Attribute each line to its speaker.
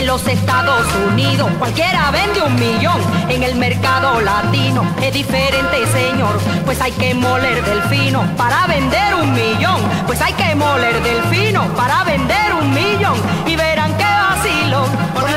Speaker 1: los Estados Unidos cualquiera vende 1.000.000. En el mercado latino es diferente, señor, pues hay que moler delfino para vender 1.000.000. Pues hay que moler delfino para vender 1.000.000. Y verán qué vacilón.